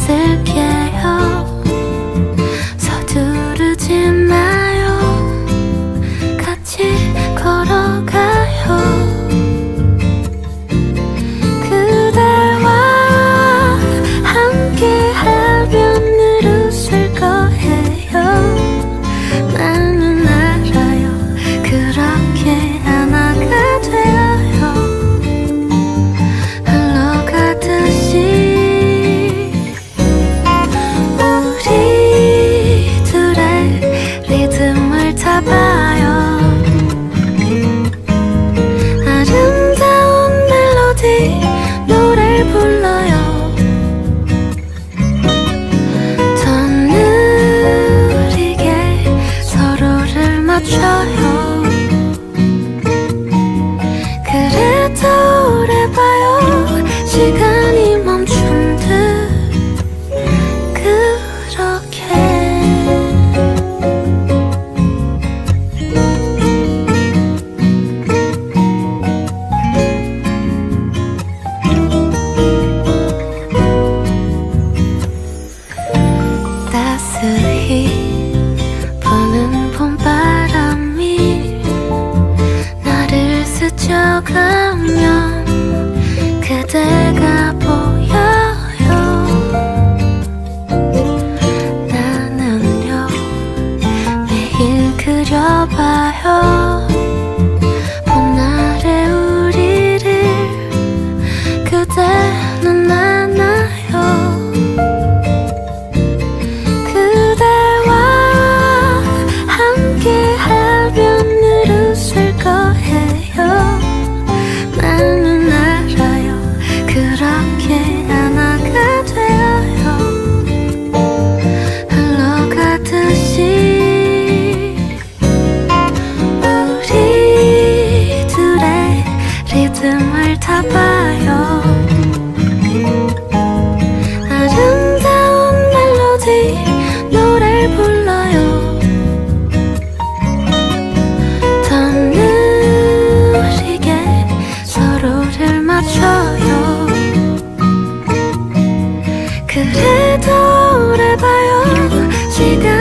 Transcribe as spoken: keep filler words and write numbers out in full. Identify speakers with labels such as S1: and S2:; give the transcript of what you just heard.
S1: 있을게요. 서두르지 마요. 같이 걸어가요. 그대와 함께하면 늘 웃을 거예요. 나는 알아요. 그렇게 하나가 되어요. 흘러가듯이 우리 둘의 리듬을 타봐요. 아름다운 멜로디 노래를 불러요. 더 느리게 서로를 맞춰요. 그래 더 오래 봐요. 시간이 멈춘 듯 그렇게. 따스히 부는 봄바람이 나를 스쳐가면 그대가 보여요. 나는요 매일 그려봐요. 봄날의 우리를 그대는 안아요. 그대와 함께하면 늘 웃을 거예요. 나는 알아요. 그렇게 하나가 되어요. 흘러가듯이 우리 둘의 리듬을 타봐요. 아름다운 멜로디 노래를 불러요. 더 느리게 서로를 맞춰요. 그래 더 오래 봐요. 시간